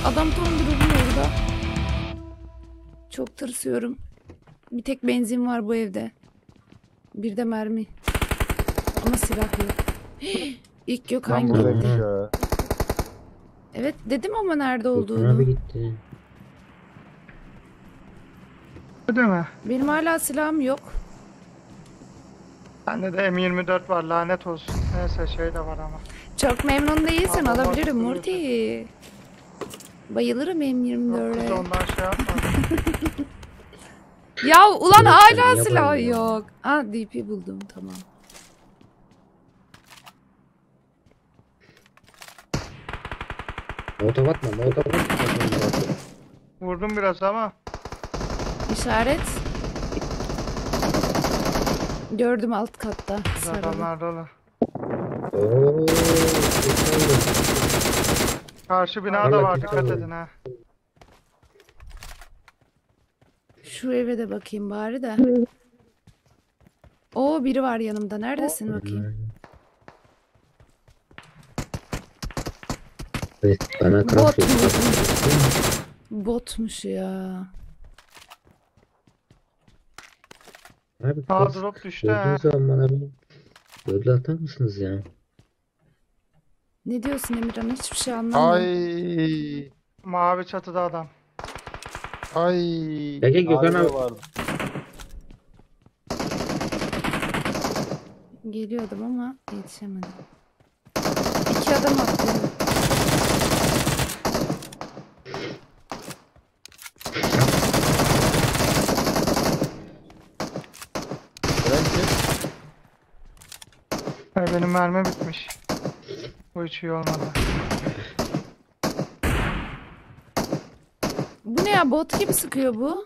Adam tam durdu orada. Çok tırsıyorum. Bir tek benzin var bu evde. Bir de mermi. Ama silah yok. İlk Gökhan Lan buradaymış gitti. ya. Evet dedim ama nerede Gökhan abi olduğunu. gitti. Değil mi? Benim hala silahım yok. Bende de M24 var, lanet olsun. Neyse şey de var ama. Çok memnun değilsen Aa, alabilirim bak, Murti. Bayılırım Yok, M24'e. kız ondan şey yapma. Ya ulan Yok, sen hala niye silah bayılıyorsun? yok. Aa DP buldum tamam. Molotov atma, molotov atma. Vurdum biraz ama. İşaret. Gördüm alt katta. Sarılı. Adamlar dolu. Ooo. Karşı binada Vallahi var, güzel dikkat oldu. edin ha. Şu eve de bakayım bari de. Oo biri var yanımda. Neredesin bakayım? Evet, bana Bot craft mu? yok. Botmuş ya. Abi Aa, kız, drop düştü ha. gördüğünüz zaman bana bir böyle atar mısınız ya? Ne diyorsun Emirhan? Hiçbir şey anlamadım. Ay. Mavi çatıda adam. Ay. Peki Gökhan Aile abi. vardı. Geliyordum ama yetişemedim. İki adam attı. Frank Benim mermi bitmiş. Bu hiç iyi olmadı. Bu ne ya? Bot gibi sıkıyor bu.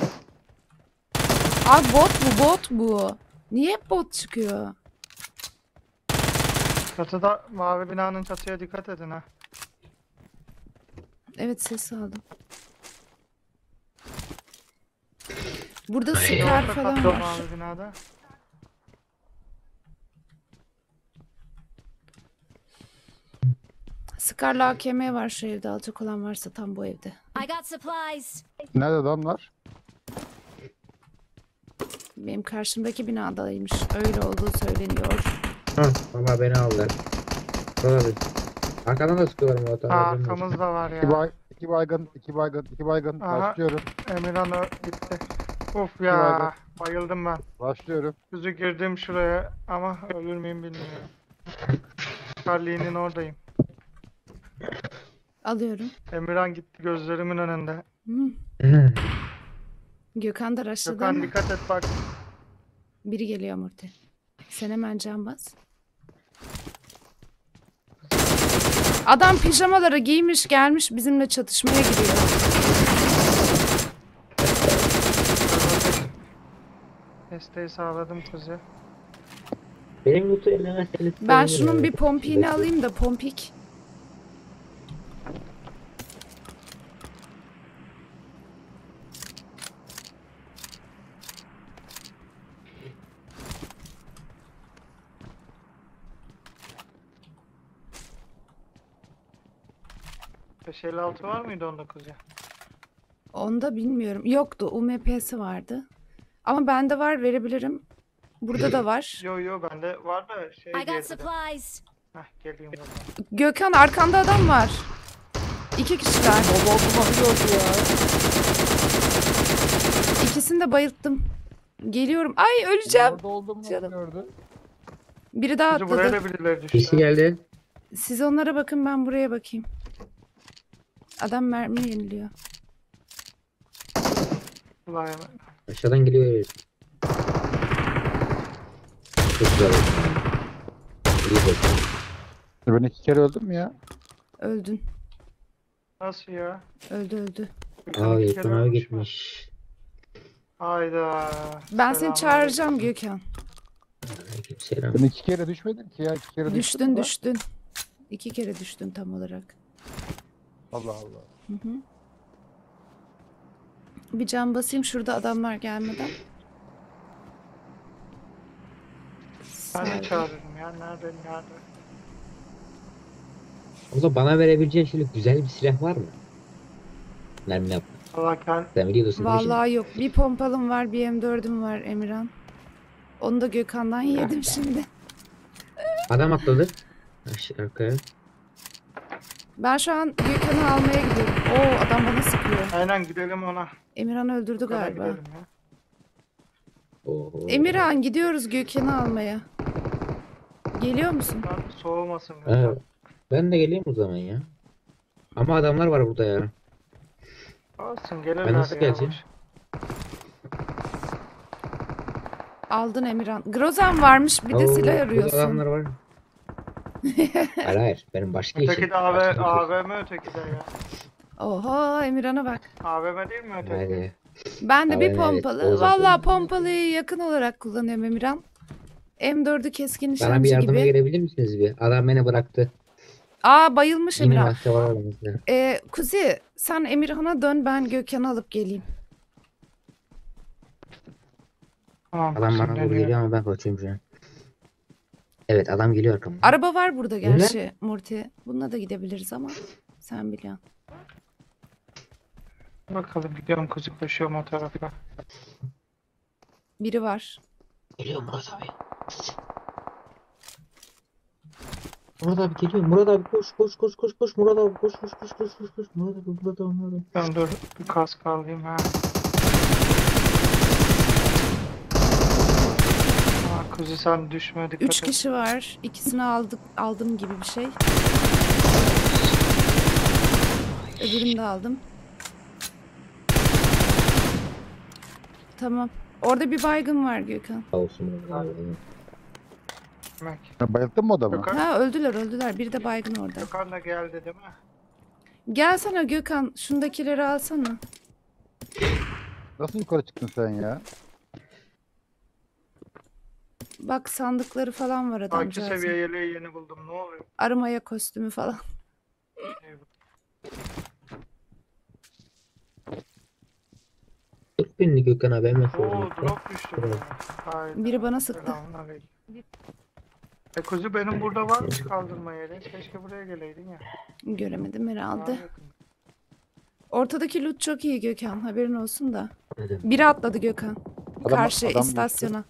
Abi bot bu. Niye hep bot çıkıyor? Çatıda, mavi binanın çatıya dikkat edin ha. Evet ses aldım. Burada Ay. Scar Orta falan katta var. mavi binada. Scar'la AKM var şu evde. Alacak olan varsa tam bu evde. I got supplies. Nerede adamlar? Benim karşımdaki binadaymış. Öyle olduğu söyleniyor. Hah, ama beni aldılar. Olabilir. Arkadan da sıkıyorlar molotov. Aa, arkamızda var İki, ya. iki baygın, iki baygın, iki baygın. Aha. Başlıyorum. Emirhan gitti. Of baygın. ya. Bayıldım ben. Başlıyorum. Düzü girdim şuraya ama ölür müyüm bilmiyorum. Charlie'nin oradayım. Alıyorum. Emirhan gitti gözlerimin önünde. Hı. Gökhan da rushladı Gökhan ama dikkat et bak. biri geliyor Murti. Sen hemen can bas. Adam pijamaları giymiş gelmiş bizimle çatışmaya giriyor. Desteği sağladım kuzi. Benim loot'u ellemezseniz Ben sevinirim şunun abi. bir pompiğini alayım da pompik. Beş elli altı var mıydı onda kuzi? Onda bilmiyorum. Yoktu. UMP'si vardı. Ama bende var verebilirim. Burada da var. Yo bende var da şey I got diğeri de. supplies. Heh, geleyim o zaman. Gökhan arkanda adam var. İki kişiler. İkisini de bayılttım. Geliyorum. Ay öleceğim. Orada oldum mu? Canım. Gördü. Biri daha Kuzi buraya atladı. da birileri düştü. Birisi geldi. Siz onlara bakın ben buraya bakayım. Adam mermi yeniliyor. Ulan ya. Aşağıdan geliyor. Çok güzel oldu. İyi oldu. Ben iki kere öldüm mü ya? Öldün. Nasıl ya? Öldü. Aa, İki Gökhan kere abi ölmüş mü? gitmiş. Hayda. Ben seni çağıracağım Selamünaleyküm. Gökhan. Aleykümselam. Ben iki kere düşmedim ki ya. İki kere düştüm mü? Düştün. İki kere düştün tam olarak. Allah Allah. Hı hı. Bir can basayım şurada adamlar gelmeden. Ben de Sağ ol. çağırırım ya. Nerede? Abla bana verebileceğin şöyle güzel bir silah var mı? Mermi yap. Allah kend... Sen biliyorsun değil mi şimdi? Vallahi yok. Bir pompalım var, bir M4'üm var Emirhan. Onu da Gökhan'dan yedim şimdi. Adam atladı. Arkaya. Ben şu an Gökhan'ı almaya gidiyorum. Oo, adam bana sıkıyor. Aynen gidelim ona. Emirhan öldürdü Gel galiba. gidelim ya. Oo. Emirhan gidiyoruz Gökhan'ı almaya. Geliyor musun? Lan soğumasın. Evet. Ben de geleyim o zaman ya. Ama adamlar var burada ya. Olsun gelirler Ben nasıl ya, geleceğim? boş. Aldın Emirhan. Grozan varmış, bir de Oo, silah burada arıyorsun. adamlar var. Hayır hayır. Benim başka işim. Öteki de Başka bir şey. AVM öteki de ya. Oho, Emirhan'a bak. AVM değil mi öteki? Hadi. Ben de bir Evet, pompalı. Oğuz Vallahi atıyor. pompalıyı yakın olarak kullanıyorum Emirhan. M4'ü keskin Bana bir nişancı yardıma gibi. gelebilir misiniz bir? Adam beni bıraktı. Aa, bayılmış Yine Emirhan. mahke var aramızda. Kuzi sen Emirhan'a dön, ben Gökhan'ı alıp geleyim. Tamam, Adam bana şimdi doğru geliyor ama ben kaçıyorum şu an. Evet adam geliyor arkamdan. Araba var burada Öyle. gerçi Murti. Bununla da gidebiliriz ama sen biliyorsun. bakalım gidiyorum, kuzu koşuyorum o tarafa. Biri var. Geliyor Murat abi. Murat abi geliyor. Murat abi koş koş koş koş koş. Murat abi koş koş koş koş koş koş. Murat abi Murat abi Murat abi. Ben dur bir kask alayım ha. Aa, kuzu sen düşme, dikkat 3 et. kişi var. İkisini aldım gibi bir şey. Öbürünü de aldım. Tamam. Orada bir baygın var Gökhan. Sağ olsun Murat abi. Demek. Ya bayılttın mı adamı? Gökhan, Ha, öldüler. Biri de baygın orada. Gökhan da geldi değil mi? Gelsene Gökhan. Şundakileri alsana. Nasıl yukarı çıktın sen ya? Bak sandıkları falan var 2 adamcağızın. seviye yeleği yeni buldum, ne oluyor? Arımaya kostümü falan. Tut beni Gökhan abi hemen Oo, sorun. drop düştü bana. Hayda. Biri bana sıktı. Selamünaleyküm. Kuzu benim burada varmış kaldırma yeri. Keşke buraya geleydin ya. Göremedim Daha herhalde. yakın. Ortadaki loot çok iyi Gökhan. Haberin olsun da. Dedim. Biri atladı Gökhan. Karşı adam istasyona.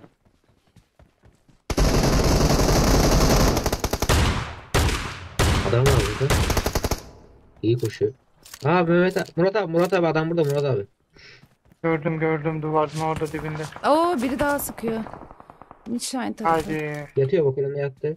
Adam var burada. İyi koşuyor. Aa Mehmet abi, Murat abi adam burada Murat abi. Gördüm duvarın orada dibinde. Oo, biri daha sıkıyor. Midshine tarafı. Hadi. Yatıyor bak önüne yattı.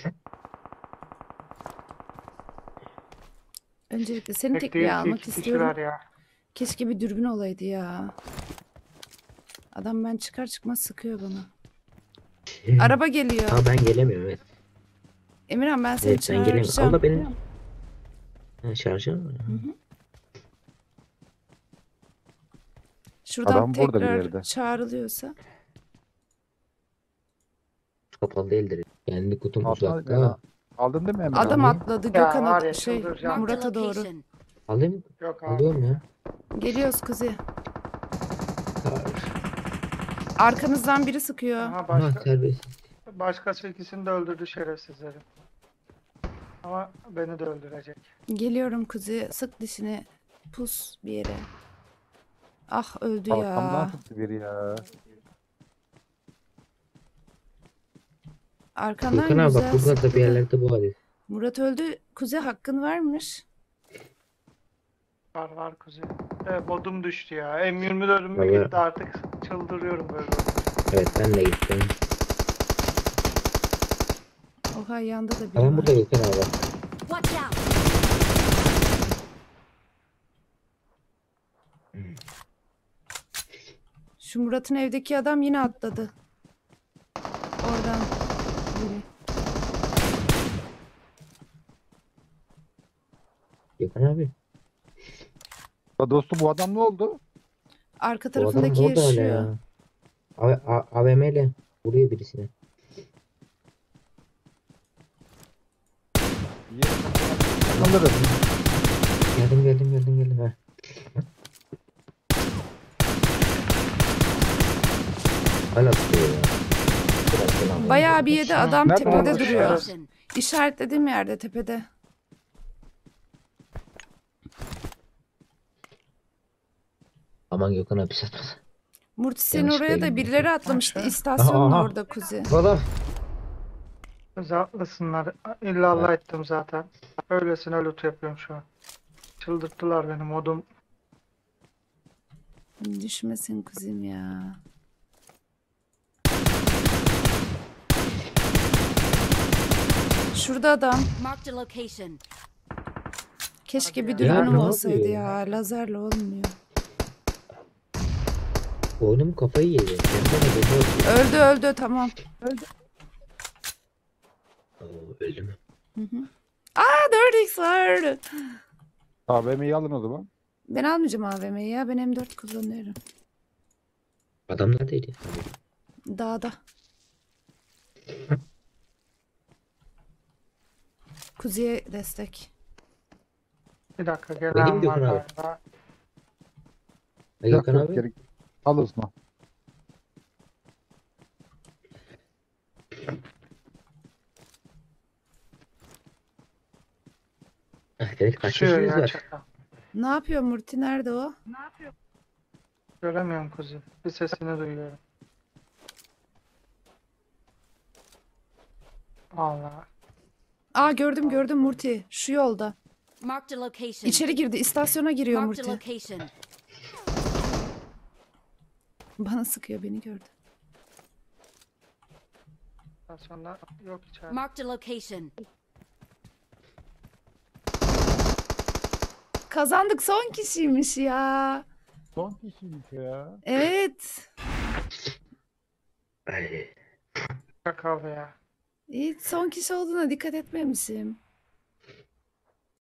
Öncelikle seni Tek tekliğe değil ki almak 2 istiyorum. kişiler ya. Keşke bir dürbün olaydı ya. Adam ben çıkar çıkmaz sıkıyor bana. Araba geliyor. Ha ben gelemiyorum evet. Emirhan ben seni Evet ben gelemiyorum. çağıracağım. Allah benim. Ha, şarjım mı? Şuradan Adam burada bir tekrar yerde. çağrılıyorsa. Kapalı değildir. Kendi kutum Aldın, uzakta. aldın değil mi Emre? Adam abi? atladı Ya Gökhan'a var ya, şey çıldıracağım. Murat'a doğru. Alayım. Yok abi. Alıyorum ya. Geliyoruz kızı. Arkanızdan biri sıkıyor. Aha, Ha terbiyesiz. başkası ikisini de öldürdü şerefsizleri. Ama beni de öldürecek. Geliyorum kızı. Sık dişini. Pus bir yere. Ah öldü Arkamdan ya. sıktı biri ya. Arkandan Gökhan abi güzel bak burada da sıktı bir da. yerlerde bu hadi. Murat öldü. Kuzey hakkın varmış. Var kuzu. Modum düştü ya. M24'üm Vallahi- gitti artık. Çıldırıyorum böyle. Evet ben de gittim. Oha yanda da biri Adam var. burada Gökhan abi. Watch out! Şu Murat'ın evdeki adam yine atladı. Oradan biri. Gökhan abi. Ya dostum bu adam ne oldu? Arka O adam tarafındaki orada hala yaşıyor. ya. AVM ile vuruyor birisine. Alırız. Geldim. Ha. Hala tutuyor ya. Bayağı bir yedi adam Nerede tepede olmuş duruyor. ya? İşaretlediğim yerde tepede. Aman Gökhan abi satmasın. Murti senin Yanlışlıkla oraya da elim birileri gitti. atlamıştı. Aşağı. İstasyonun Aha. orada Kuzi. Burada. Bizi atlasınlar. İlla Allah ettim zaten. Öylesine loot yapıyorum şu an. Çıldırttılar beni modum. Düşmesin kuzim ya. Şurada adam. Marked a location. Keşke bir Hadi ya. Ya dürbünüm ne olsaydı yapıyor ya. Lazerle olmuyor. Oyunum kafayı yedi. Kendine bomba atıyor. Öldü tamam. Oo, öldü mü? Aa 4x var. AVM'yi alın o zaman. Ben almayacağım AVM'yi ya. Ben M4 kullanıyorum. Adam neredeydi? Dağda. Kuzi'ye destek. Bir dakika Benim gelen var Gökhan abi. galiba. Ha, Yok Gökhan yok abi. geri. Al Osman. Dedik kaç Düşüyor kişiniz ya var? çakal. Ne yapıyor Murti? Nerede o? Göremiyorum kuzi. Bir sesini duyuyorum. Allah. Aa gördüm Murti. Şu yolda. Marked a location. İçeri girdi. İstasyona giriyor Marked a Murti. location. Bana sıkıyor. Beni gördü. Sonra yok içeride. Marked a location. Kazandık. Son kişiymiş ya. Son kişiymiş ya. Evet. Ay. Çakal ya. İyi, son kişi olduğuna dikkat etmemişim.